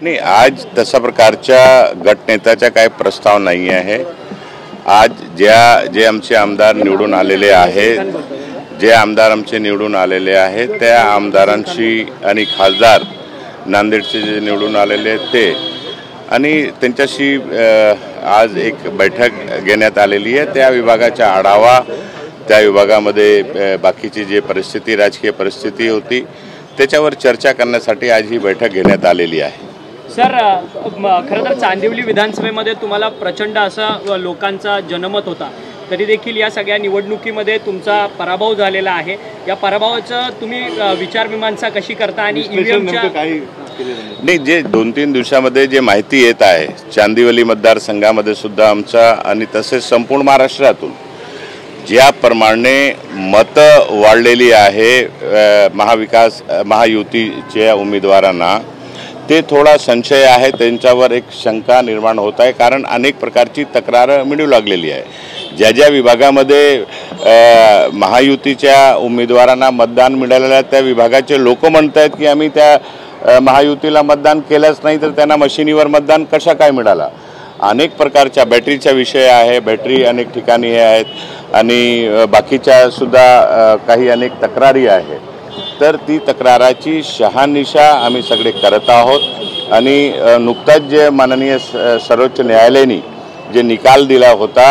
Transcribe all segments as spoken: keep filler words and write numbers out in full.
नाही, आज तशा प्रकारच्या गटनेत्याचा काही प्रस्ताव नाही आहे। आज ज्या जे आमचे आमदार निवडून आलेले आहेत, जे आमदार आमचे निवडून आलेले आहेत त्या आमदारांशी आणि खासदार नांदेडचे जे निवडून आलेले आहेत ते आणि त्यांच्याशी आज एक बैठक घेण्यात आलेली आहे। त्या विभागाचा आढावा, त्या विभागामध्ये बाकीची जी परिस्थिती, राजकीय परिस्थिती होती त्याच्यावर चर्चा करण्यासाठी आज ही बैठक घेण्यात आलेली आहे। सर, खरं तर चांदिवली विधानसभेमध्ये तुम्हाला प्रचंड असा लोकांचा जनमत होता, तरी देखील या सगळ्या निवडणुकीमध्ये तुमचा पराभव झालेला आहे। या पराभवाचं तुम्ही विचारमीमांसा कशी करता आणि ईव्हीएमच्या नाही, जे दोन तीन दिवसामध्ये जे माहिती येत आहे चांदिवली मतदारसंघामध्ये सुद्धा आमचा आणि तसेच संपूर्ण महाराष्ट्रातून ज्याप्रमाणे मतं वाढलेली आहे महाविकास महायुतीच्या उमेदवारांना, ते थोडा संशय आहे, त्यांच्यावर एक शंका निर्माण होत आहे। कारण अनेक प्रकारची तक्रार मिळू लागलेली आहे। ज्या ज्या विभागामध्ये महायुतीच्या उमेदवारांना मतदान मिळालेलं आहे त्या विभागाचे लोक म्हणत आहेत की आम्ही त्या महायुतीला मतदान केलंच नाही, तर त्यांना मशिनीवर मतदान कशा काय मिळाला। अनेक प्रकारच्या बॅटरीचा विषय आहे, बॅटरी अनेक ठिकाणी हे आहेत आणि बाकीच्या सुद्धा काही अनेक तक्रारी आहेत। तर ती तक्राराची शहानिशा आम्ही सगळे करत आहोत आणि नुकताच जे माननीय सर्वोच्च न्यायालयाने जे निकाल दिला होता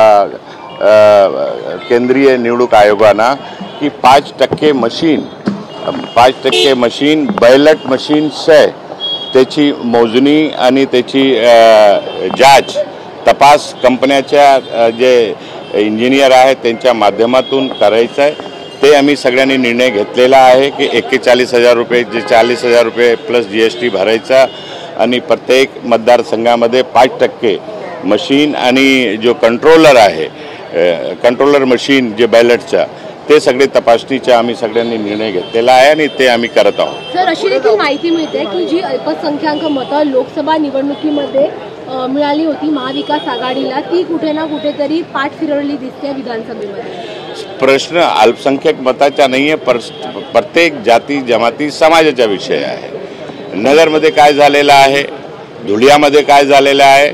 केंद्रीय निवडणूक आयोगानं की पाच टक्के मशीन पाच टक्के मशीन बैलेट मशीन्स आहे, त्याची मोजणी आणि त्याची जांच तपास कंपन्याच्या जे इंजिनियर आहेत त्यांच्या माध्यमातून करायचं आहे। ते आम्ही सगळ्यांनी निर्णय घेतलेला आहे की एक्केचाळीस हजार रुपये जे चाळीस हजार रुपये प्लस जी एस टी भरायचा आणि प्रत्येक मतदारसंघामध्ये पाच टक्के मशीन आणि जो कंट्रोलर आहे कंट्रोलर मशीन जे बॅलेटचा ते सगळे तपासणीचा आम्ही सगळ्यांनी निर्णय घेतलेला आहे आणि ते आम्ही करत आहोत। सर, अशी देखील माहिती मिळते की जी अल्पसंख्याक मतं लोकसभा निवडणुकीमध्ये मिळाली होती महाविकास आघाडीला, ती कुठे ना कुठेतरी पाठ फिरवली दिसते विधानसभेमध्ये। प्रश्न अल्पसंख्याक मताचा नाही आहे, प्रत्येक जाती जमाती समाजाचा विषय आहे। नगरमध्ये काय झालेलं आहे, धुळ्यामध्ये काय झालेलं आहे,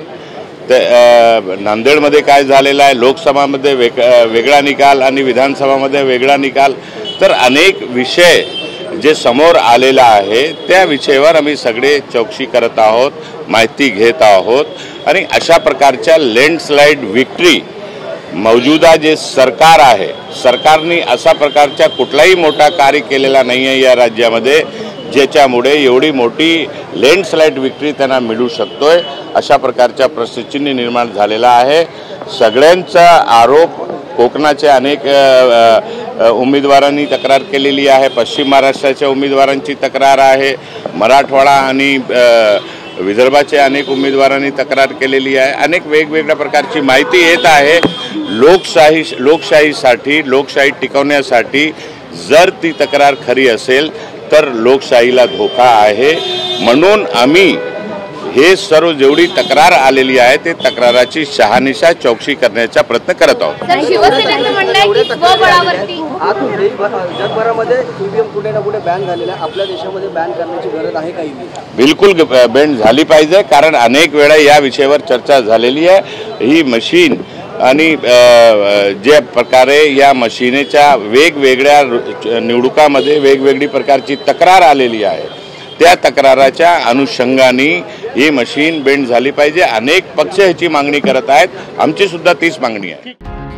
ते नांदेडमध्ये काय झालेलं आहे, लोकसभामध्ये वेग वेगळा निकाल आणि विधानसभामध्ये वेगळा निकाल, तर अनेक विषय जे समोर आलेला आहे त्या विषयावर आम्ही सगळे चौकशी करत आहोत, माहिती घेत आहोत आणि अशा प्रकारच्या लँडस्लाइड विक्ट्री मौजूदा जे सरकार आहे, सरकारने अशा प्रकारचा कुठलाही मोठा कार्य केलेला नाही आहे या राज्यामध्ये ज्याच्यामुळे एवढी मोठी लँडस्लाइड विक्ट्री त्यांना मिळू शकतोय। अशा प्रकारच्या परिस्थितीने निर्माण झालेला आहे। सगळ्यांचा आरोप कोकणाच्या अनेक उमेदवारांनी तक्रार केलेली आहे, पश्चिम महाराष्ट्राच्या उमेदवारांची तक्रार आहे, मराठवाडा आणि विदर्भाच्या अनेक उमेदवारांनी तक्रार केलेली आहे। अनेक वेगवेगळ्या प्रकारची माहिती येत आहे। लोकशाही लोकशाहीसाठी लोकशाही टिकवण्यासाठी जर ती तक्रार खरी असेल तर लोकशाहीला धोका आहे, म्हणून आम्ही हे सर्व जेवढी तक्रार आलेली आहे ते तक्राराची शहानिशा चौकशी करण्याचा प्रयत्न करत आहोत। शिवसेनेचं म्हणणं आहे की स्वबळावरती जगभरामध्ये ईव्हीएम कुठे ना कुठे बॅन झालेला आहे, आपल्या देशामध्ये बॅन करण्याची गरज आहे काही? बिलकुल बॅन झाली पाहिजे, कारण अनेक वेळा या विषयावर चर्चा झालेली आहे। ही मशीन आणि ज्या प्रकारे या मशीनेच्या वेगवेगळ्या निवडणुकामध्ये वेगवेगळी प्रकारची तक्रार आलेली आहे, त्या तक्राराच्या अनुषंगाने ही मशीन बंद झाली पाहिजे। अनेक पक्ष ह्याची मागणी करत आहेत, आमची सुद्धा तीच मागणी आहे।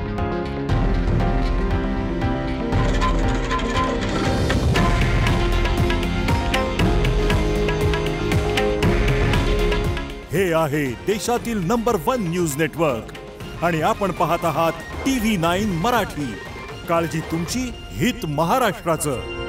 हे आहे देशातील नंबर वन न्यूज नेटवर्क आणि आपण पाहत आहात टी व्ही नाईन मराठी। काळजी तुमची, हित महाराष्ट्राचं।